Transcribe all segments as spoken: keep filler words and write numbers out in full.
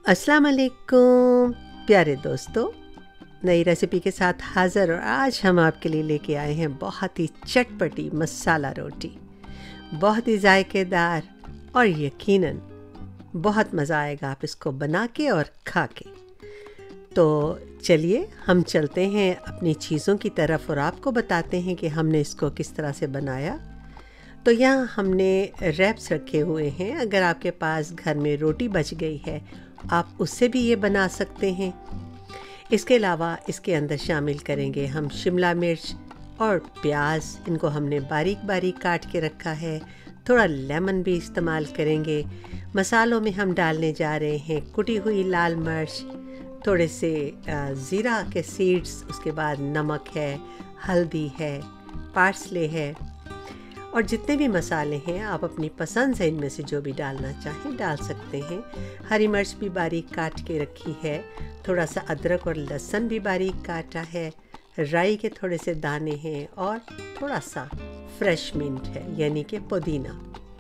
अस्सलाम वालेकुम प्यारे दोस्तों, नई रेसिपी के साथ हाज़िर। और आज हम आपके लिए लेके आए हैं बहुत ही चटपटी मसाला रोटी, बहुत ही जायकेदार और यकीनन बहुत मज़ा आएगा आप इसको बना के और खा के। तो चलिए हम चलते हैं अपनी चीज़ों की तरफ और आपको बताते हैं कि हमने इसको किस तरह से बनाया। तो यहाँ हमने रैप्स रखे हुए हैं। अगर आपके पास घर में रोटी बच गई है आप उससे भी ये बना सकते हैं। इसके अलावा इसके अंदर शामिल करेंगे हम शिमला मिर्च और प्याज, इनको हमने बारीक बारीक काट के रखा है। थोड़ा लेमन भी इस्तेमाल करेंगे। मसालों में हम डालने जा रहे हैं कुटी हुई लाल मिर्च, थोड़े से ज़ीरा के सीड्स, उसके बाद नमक है, हल्दी है, पार्सले है और जितने भी मसाले हैं आप अपनी पसंद से इनमें से जो भी डालना चाहें डाल सकते हैं। हरी मिर्च भी बारीक काट के रखी है, थोड़ा सा अदरक और लहसुन भी बारीक काटा है, राई के थोड़े से दाने हैं और थोड़ा सा फ्रेश मिंट है यानी कि पुदीना।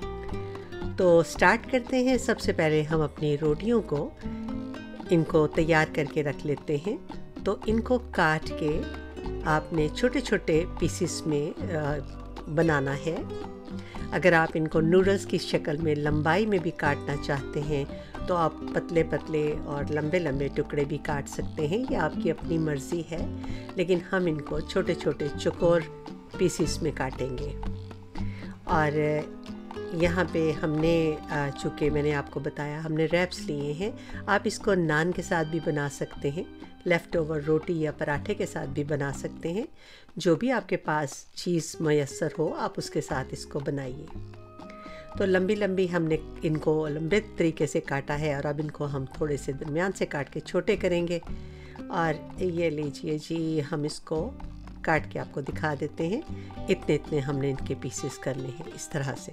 तो स्टार्ट करते हैं। सबसे पहले हम अपनी रोटियों को इनको तैयार करके रख लेते हैं। तो इनको काट के आपने छोटे छोटे पीसेस में बनाना है। अगर आप इनको नूडल्स की शक्ल में लंबाई में भी काटना चाहते हैं तो आप पतले पतले और लंबे लंबे टुकड़े भी काट सकते हैं, ये आपकी अपनी मर्ज़ी है। लेकिन हम इनको छोटे छोटे चौकोर पीसेस में काटेंगे। और यहाँ पे हमने, चूँकि मैंने आपको बताया हमने रैप्स लिए हैं, आप इसको नान के साथ भी बना सकते हैं, लेफ़्ट ओवर रोटी या पराठे के साथ भी बना सकते हैं। जो भी आपके पास चीज़ मैसर हो आप उसके साथ इसको बनाइए। तो लंबी लंबी हमने इनको लंबे तरीके से काटा है और अब इनको हम थोड़े से दरमियान से काट के छोटे करेंगे। और ये लीजिए जी, हम इसको काट के आपको दिखा देते हैं। इतने इतने हमने इनके पीसेस करने हैं इस तरह से।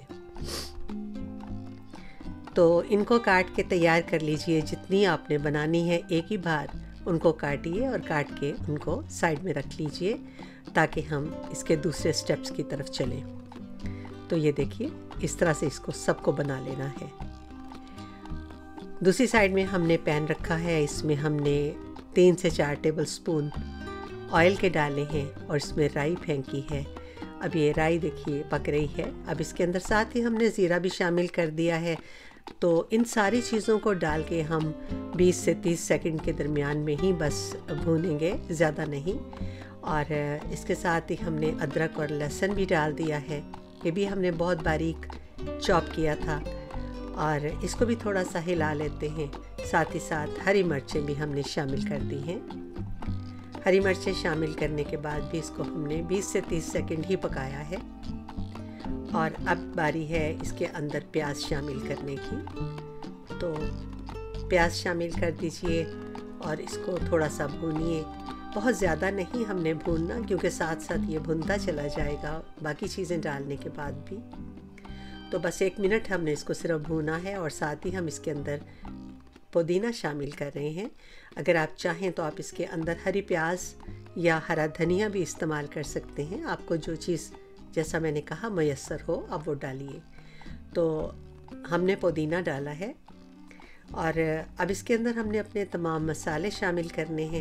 तो इनको काट के तैयार कर लीजिए। जितनी आपने बनानी है एक ही बार उनको काटिए और काट के उनको साइड में रख लीजिए ताकि हम इसके दूसरे स्टेप्स की तरफ चलें। तो ये देखिए इस तरह से इसको सबको बना लेना है। दूसरी साइड में हमने पैन रखा है, इसमें हमने तीन से चार टेबल स्पून ऑयल के डाले हैं और इसमें राई फेंकी है। अब ये राई देखिए पक रही है। अब इसके अंदर साथ ही हमने ज़ीरा भी शामिल कर दिया है। तो इन सारी चीज़ों को डाल के हम बीस से तीस सेकंड के दरमियान में ही बस भूनेंगे, ज़्यादा नहीं। और इसके साथ ही हमने अदरक और लहसुन भी डाल दिया है, ये भी हमने बहुत बारीक चॉप किया था। और इसको भी थोड़ा सा हिला लेते हैं। साथ ही साथ हरी मिर्चें भी हमने शामिल कर दी हैं। हरी मिर्चें शामिल करने के बाद भी इसको हमने बीस से तीस सेकंड ही पकाया है। और अब बारी है इसके अंदर प्याज शामिल करने की। तो प्याज शामिल कर दीजिए और इसको थोड़ा सा भूनिए। बहुत ज़्यादा नहीं हमने भूनना, क्योंकि साथ साथ ये भुनता चला जाएगा बाकी चीज़ें डालने के बाद भी। तो बस एक मिनट हमने इसको सिर्फ भूना है। और साथ ही हम इसके अंदर पुदीना शामिल कर रहे हैं। अगर आप चाहें तो आप इसके अंदर हरी प्याज या हरा धनिया भी इस्तेमाल कर सकते हैं। आपको जो चीज़, जैसा मैंने कहा, मैसर हो आप वो डालिए। तो हमने पुदीना डाला है और अब इसके अंदर हमने अपने तमाम मसाले शामिल करने हैं।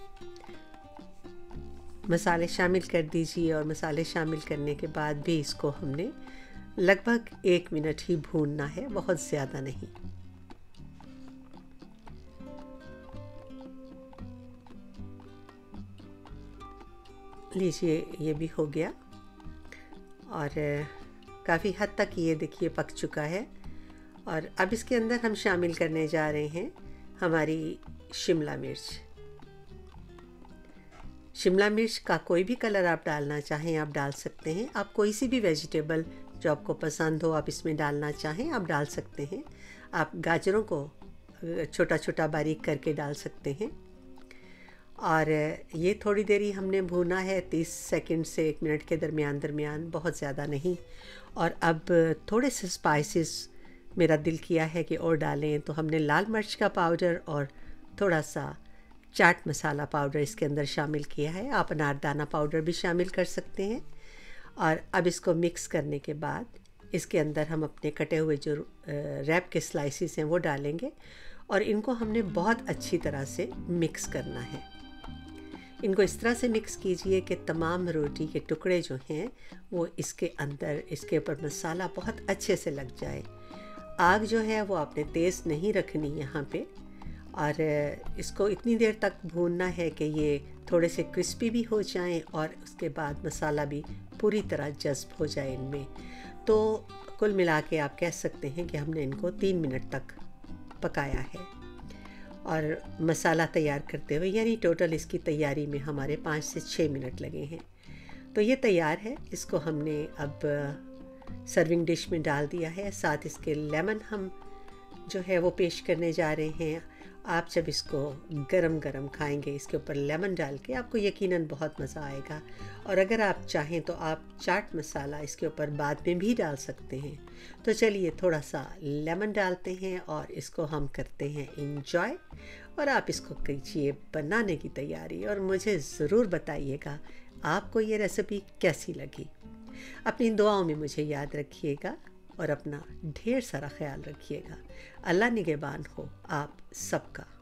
मसाले शामिल कर दीजिए और मसाले शामिल करने के बाद भी इसको हमने लगभग एक मिनट ही भूनना है, बहुत ज़्यादा नहीं। लीजिए ये भी हो गया और काफ़ी हद तक ये देखिए पक चुका है। और अब इसके अंदर हम शामिल करने जा रहे हैं हमारी शिमला मिर्च। शिमला मिर्च का कोई भी कलर आप डालना चाहें आप डाल सकते हैं। आप कोई सी भी वेजिटेबल जो आपको पसंद हो आप इसमें डालना चाहें आप डाल सकते हैं। आप गाजरों को छोटा छोटा बारीक करके डाल सकते हैं। और ये थोड़ी देरी हमने भूना है, तीस सेकंड से एक मिनट के दरमियान दरमियान, बहुत ज़्यादा नहीं। और अब थोड़े से स्पाइसेस मेरा दिल किया है कि और डालें, तो हमने लाल मिर्च का पाउडर और थोड़ा सा चाट मसाला पाउडर इसके अंदर शामिल किया है। आप अनारदाना पाउडर भी शामिल कर सकते हैं। और अब इसको मिक्स करने के बाद इसके अंदर हम अपने कटे हुए जो रैप के स्लाइसिस हैं वो डालेंगे और इनको हमने बहुत अच्छी तरह से मिक्स करना है। इनको इस तरह से मिक्स कीजिए कि तमाम रोटी के टुकड़े जो हैं वो इसके अंदर, इसके ऊपर मसाला बहुत अच्छे से लग जाए। आग जो है वो आपने तेज़ नहीं रखनी यहाँ पे, और इसको इतनी देर तक भूनना है कि ये थोड़े से क्रिस्पी भी हो जाएं और उसके बाद मसाला भी पूरी तरह जज्ब हो जाए इनमें। तो कुल मिला के आप कह सकते हैं कि हमने इनको तीन मिनट तक पकाया है और मसाला तैयार करते हुए, यानी टोटल इसकी तैयारी में हमारे पाँच से छः मिनट लगे हैं। तो ये तैयार है। इसको हमने अब सर्विंग डिश में डाल दिया है। साथ इसके लेमन हम जो है वो पेश करने जा रहे हैं। आप जब इसको गरम गरम खाएंगे इसके ऊपर लेमन डाल के, आपको यकीनन बहुत मज़ा आएगा। और अगर आप चाहें तो आप चाट मसाला इसके ऊपर बाद में भी डाल सकते हैं। तो चलिए थोड़ा सा लेमन डालते हैं और इसको हम करते हैं इंजॉय। और आप इसको कीजिए बनाने की तैयारी और मुझे ज़रूर बताइएगा आपको ये रेसिपी कैसी लगी। अपनी दुआओं में मुझे याद रखिएगा और अपना ढेर सारा ख्याल रखिएगा। अल्लाह निगहबान हो आप सबका।